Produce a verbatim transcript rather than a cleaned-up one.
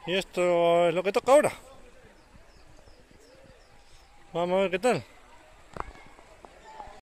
Y esto es lo que toca ahora. Vamos a ver qué tal.